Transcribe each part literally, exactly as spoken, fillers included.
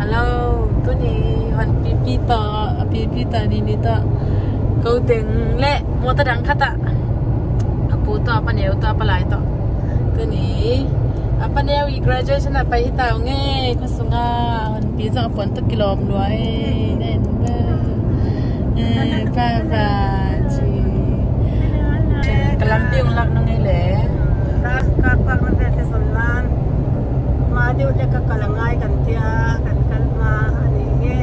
Hello, tu ni han pipi ta, pipi ta ni ni ta. Kau teng le, mau tadang kata. Apu ta apa ni, ta apa lai ta. Tu ni, apa ni we graduation apa kita nge, kau sunga han pi jang pon tu kilom luai, nen ba. Eh, ba ba ji. Kelamping lak nang ile. Tak kakak nanti sesulan. Maju je ke kalangai kan dia kan kan ma ani.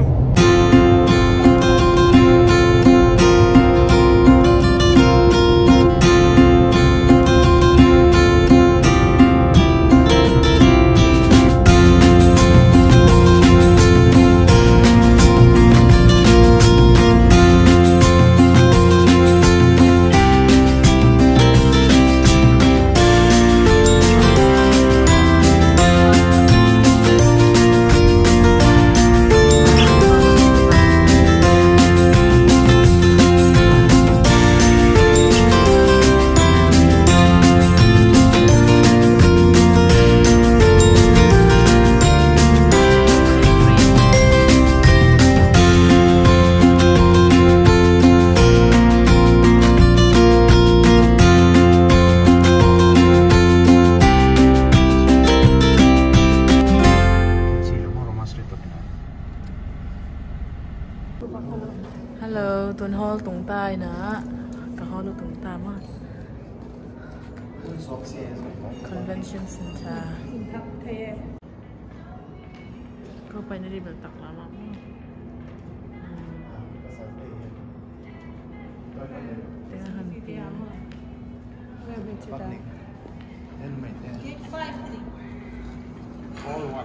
Hello, tuần hall tung tai na. Ka hall tung ta ma. Convention Center. Kau pai na di bel tak lama. Tengah hanti. All one.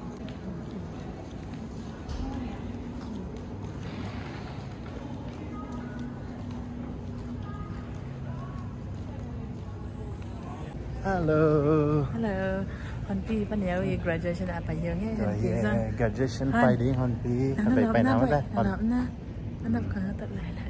Hello. Hello. Hon pi pa neo y graduation apa yang ni? Yeah, graduation pai đi hon pi. Phải phải nào đó. Nào na. Anak ka tak lai lai.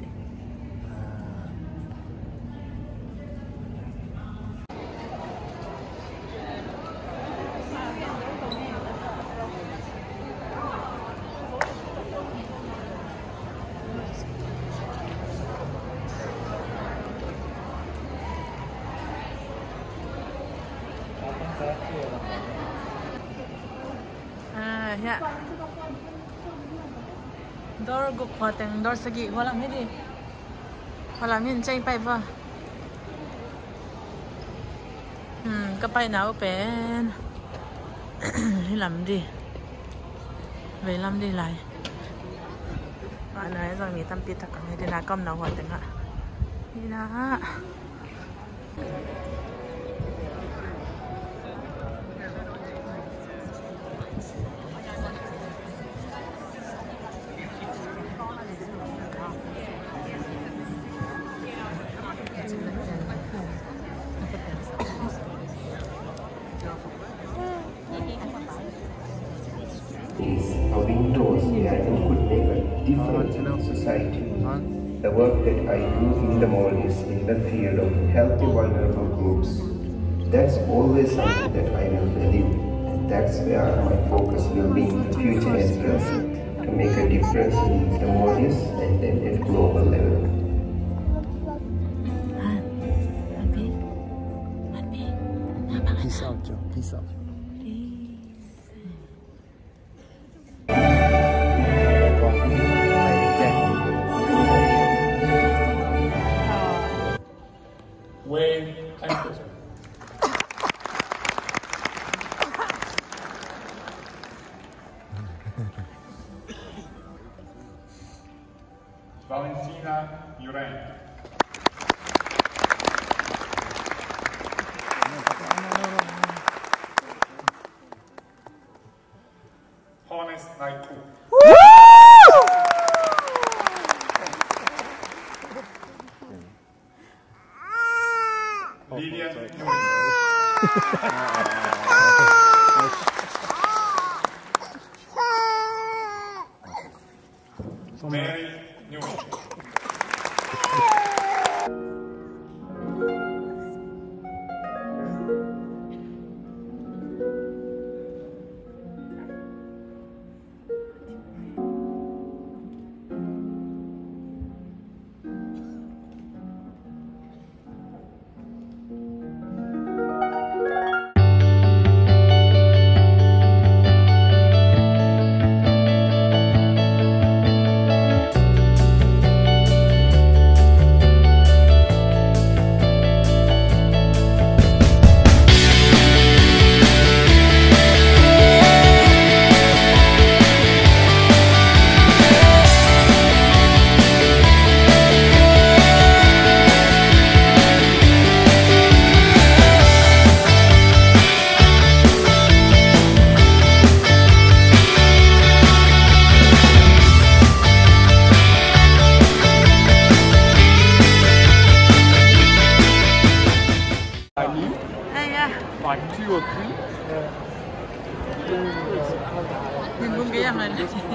À, ya. Dor gục hoa teng dor sagi hoa làm hết đi. Hoa làm hiện chay bay ba. Hmm, cái bay nào bên. Đi làm đi. Về làm đi lại. Bạn nói rằng mình tâm tiết thật này thì là com nào hoa teng ạ. Đi na. Is a windows that could make a difference in society. The work that I do in the mall is in the field of healthy vulnerable groups. That's always something that I will believe. And that's where my focus will be in the future as well, to make a difference in the malls and then at global level. Peace out, Joe. Peace out. Wave temperature. Valentina Uren. Honest Naiku. Lilian Nguyen. Mary Nguyen. Nimbung kaya man.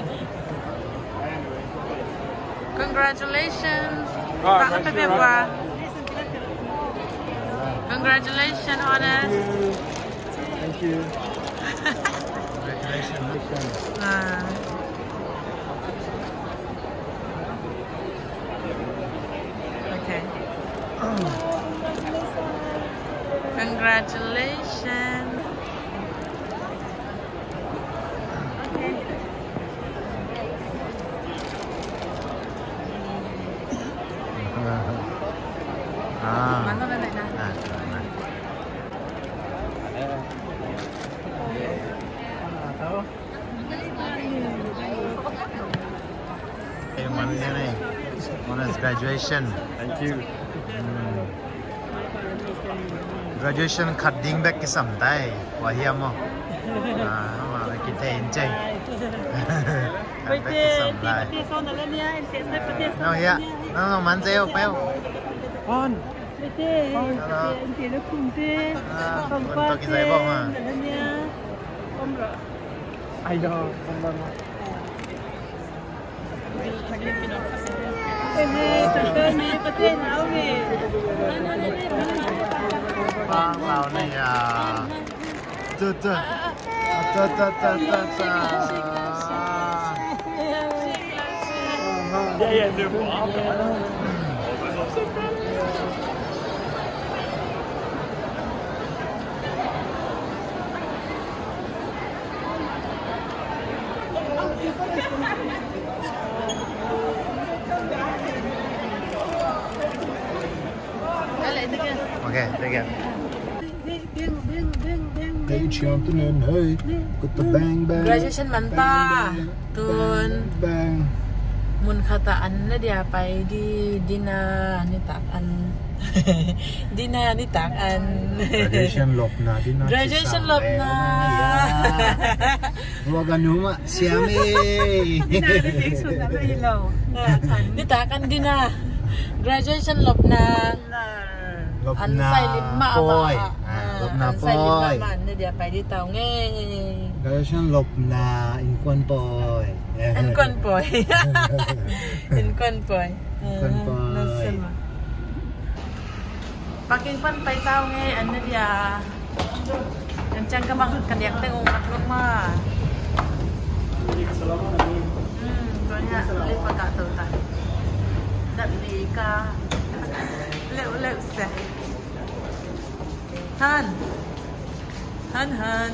Congratulations. Pak Pepe apa? Congratulations, Honest. Thank you. Congratulations. Ah. Okay. Congratulations. Ah. Mana nak nak? Ah. Okay, mana ni? Honest graduation. Thank you. Hmm. Graduation cutting back ke sampai. Wah hiam mo. Ah, mà kita enjoy. Bây giờ đi bắt đi sau nữa nha, em sẽ sẽ bắt đi sau. No ya. No no man seo peo. Con. Bây giờ em sẽ nó cùng thế. Không qua thế. Nữa nha. Không rồi. Ai đó, con con. Em ơi, trời ơi, mẹ có thế nào nè. Bang lao ni ya. Tu tu. Tu tu tu tu tu. Dạ dạ được bỏ. Okay, take it. Hey champion, hey, got the bang bang. Graduation manta. Tun. Bang. Mun kataan na dia pai di dina nitakan. Dina nitakan. Graduation lop na din na. Graduation lop na. Huwag ano ma, siyami. Nitakan din na. Graduation lop na. Lop An na. sai lima Poy. ama. Lop na An sai lima poy. man na dia pai di tao nge. Graduation lop na inkwan poy. An kon poy. An kon poy. Kon poy. Nasema. Paking pan pai tao nge an na dia. Yang cang ka bang kadiak tengok atlok ma. Hmm, banyak boleh pakai tu tak. Tak beli ka. Lek-lek sah. Han. Han han.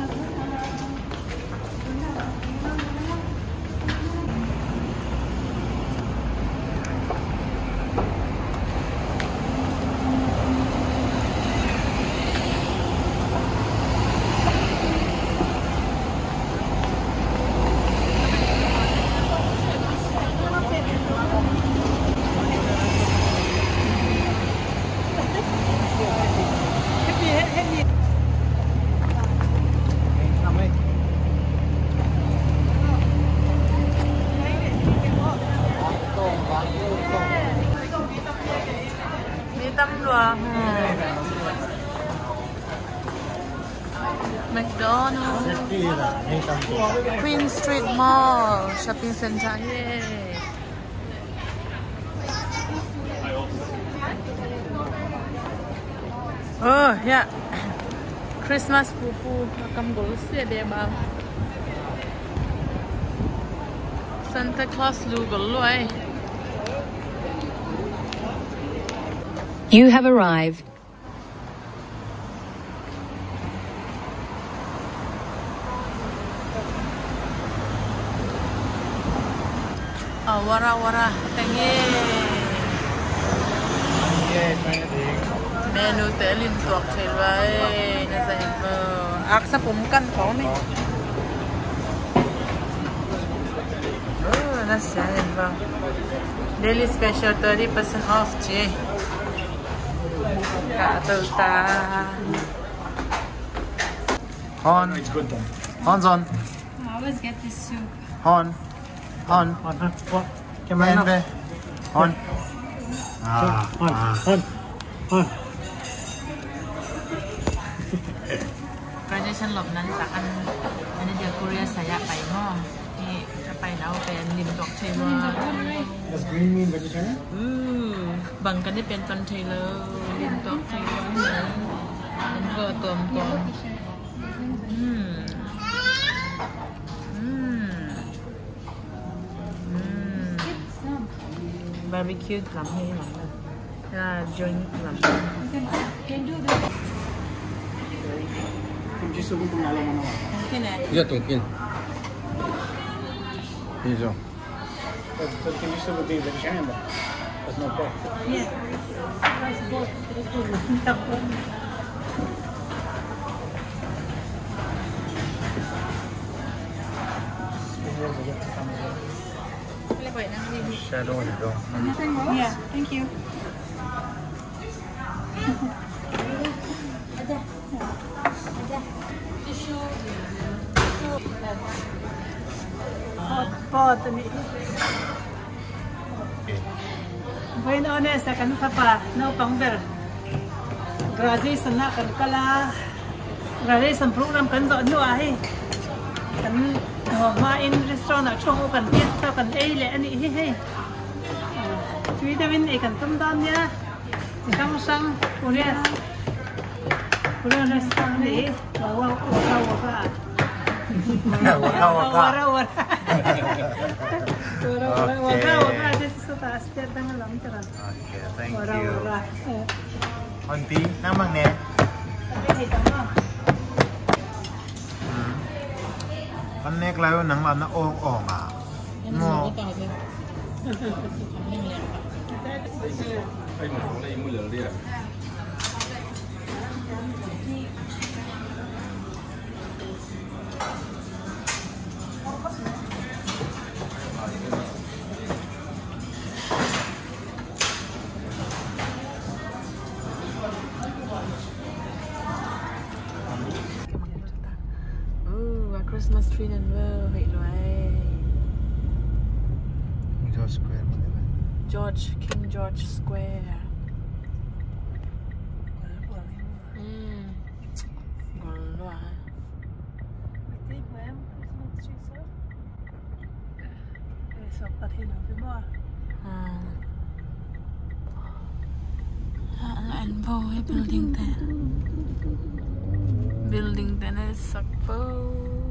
McDonald's, Queen Street Mall, shopping center. Yay! Oh yeah, Christmas pupu makam golus ya dia bang. Santa Claus lu golu ay. You have arrived. Oh, wara-wara, tengi. Menu telin tuak cewek, nasa ibu. Aksa pumkan kau ni. Oh, nasa ibu. Daily special thirty percent off je. Kata uta. Hon. It's good then. Hon son. I always get this soup. Hon. Hon. Hon, hon, what? Men Camera ve. now. Hon. Hon, hon, hon. Graduation lop nan takan อันนี้เดี๋ยวโคเรียสายะไปหม้อนี่จะไปแล้วเป็นริมดอกเทวา Does green mean vegetarian? อือบังกันได้เป็นกันเทเลอร์ริมดอกเทวาเนี่ยมันก็ตัวมตัวอืมอืมอืมบาร์บีคิวลำให้หลังเลยน่าจนลำ Kung gusto mo kung alam mo naman. แค่ไหน 이제 동kin. 이죠. So, so kung gusto mo din vegetarian ba? That's no pork. Shadow 이죠. Yeah, thank you. Pot, pot ni. Bueno, honest, kan papa, no pangber. Graduation na kan kala. Graduation program kan zo nu ai. Kan ma in restaurant na chong kan tiet ta kan ei le ani he he. Tui da win e kan tum dan ya. Ti kam sang Korea. Korea restaurant ni. Wa wa wa wa wa. Waka waka. Wara wara. Wara wara wara wara. This is the aster dang lam tara. Okay, thank Wara you. wara. Auntie, namang ne. Hey, tama. Kan nek layo nang ma na ong ong ah. Ngo. Ooh, a Christmas tree and well, wait, right. 이죠 스퀘어 뭐 되면. George, King George Square. Hmm. Ngon quá. À. Anh vô cái building tên. Building tên là sắc vô.